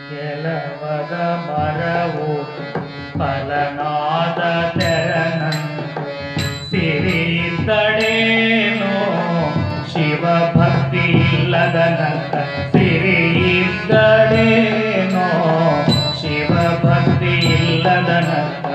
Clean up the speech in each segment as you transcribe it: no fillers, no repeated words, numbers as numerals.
ಕೆಲವದ ಮರವು ಫಲನಾದ ತೆರನಂತೆ ಸಿರಿಯಿದ್ದಡೇನೋ ಶಿವಭಕ್ತಿ ಇಲ್ಲದನಂತ ಸಿರಿಯಿದ್ದಡೇನೋ ಶಿವಭಕ್ತಿ ಇಲ್ಲದನಂತ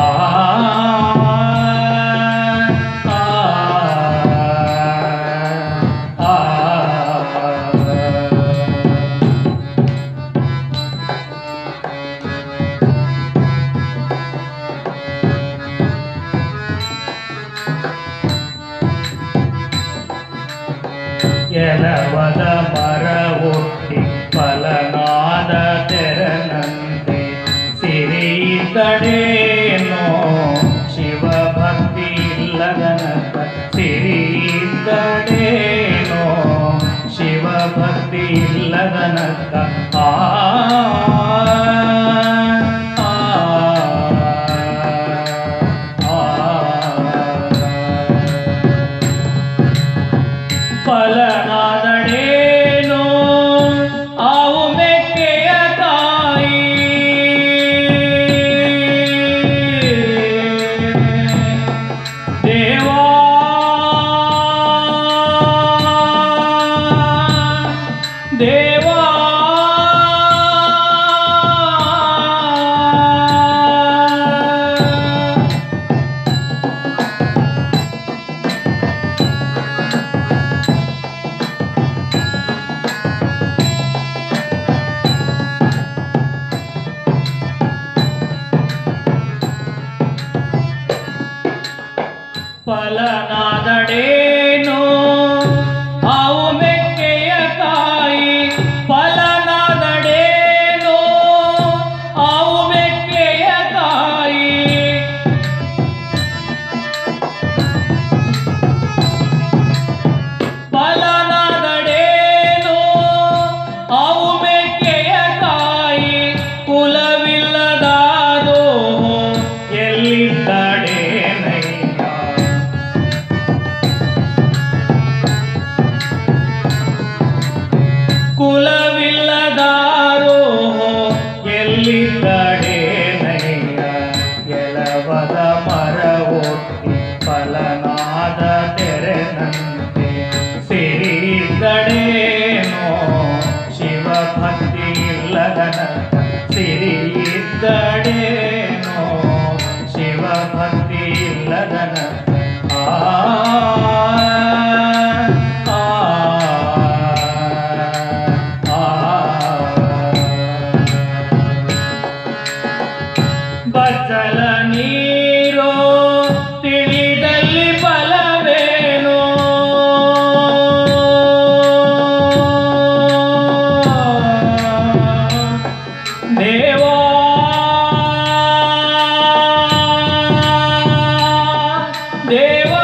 ಕೆಲವದ ಮರ ಹುಟ್ಟಿ ಫಲನಾದ ತೆರನಂತೆ ಸಿರಿಯಿದ್ದಡೇನೋ ಶಿವಭಕ್ತಿ ಇಲ್ಲದನಂತ ಸಿರಿಯಿದ್ದಡೇನೋ ಶಿವಭಕ್ತಿ ಇಲ್ಲದನಂತ ಫಲನಾದಡೇನೋ ಆವು ಮೆಕ್ಕೆಯ ತಾಯಿ ದೇವಾ ದೇವಾ ಫಲನಾದಡೇನೋ ಆವು ಮೆಕ್ಕೆಯ ತಾಯಿ ಫಲನಾದಡೇನೋ ಆವು ಮೆಕ್ಕೆಯ ತಾಯಿ ಫಲನಾದಡೇನೋ ಆವು ಮೆಕ್ಕೆಯ ತಾಯಿ ಕುಲವಿಲ್ಲದಾದೋ ಎಲ್ಲಿದ್ದಡೇನಯ್ಯ ಕುಲವಿಲ್ಲದಾರೋ ಎಲ್ಲಿದ್ದಡೇನಯ್ಯ ಕೆಲವದ ಮರ ಒಟ್ಟಿ ಫಲನಾದ ತೆರೆನಂತೆ ಸಿರಿಯಿದ್ದಡೇನೋ ಶಿವಭಕ್ತಿ ಇಲ್ಲದನಂತ ಸಿರಿಯಿದ್ದಡೇನೋ ಶಿವಭಕ್ತಿ ಇಲ್ಲದನಂತ ಬಚ್ಚಲ ನೀರೋ ತಿಳಿದಲ್ಲಿ ಫಲವೇನೋ ದೇವಾ ದೇವಾ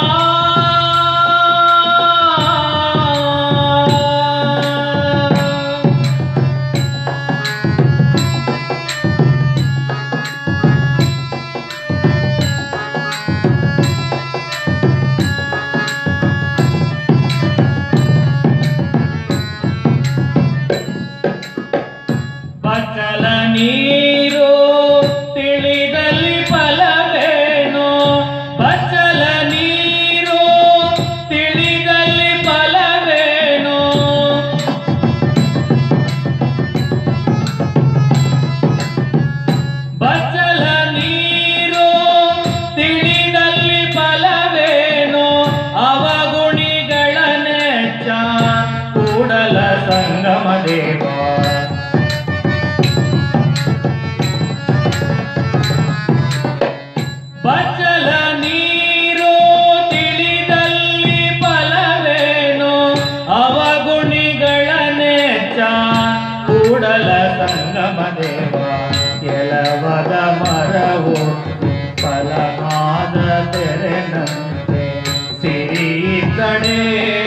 ಬಚ್ಚಲ ನೀರು ತಿಳಿದಲ್ಲಿ ಫಲವೇನೋ ಬಚ್ಚಲ ನೀರು ತಿಳಿದಲ್ಲಿ ಫಲವೇನೋ ಬಚ್ಚಲ ನೀರು ತಿಳಿದಲ್ಲಿ ಫಲವೇನೋ ಅವಗುಣಿಗಳ ನೆಚ್ಚ ಕೂಡಲ ಸಂಗಮ ದೇವ ಬಚ್ಚಲ ನೀರು ತಿಳಿದಲ್ಲಿ ಫಲವೇನೋ ಅವಗುಣಿಗಳ ನೆಚ್ಚ ಕೂಡಲ ಸಂಗಮ ದೇವ ಕೆಲವದ ಮರವು ಫಲನಾದ ತೆರೆನಂತೆ ಸಿರಿಯಿದ್ದಡೇನೋ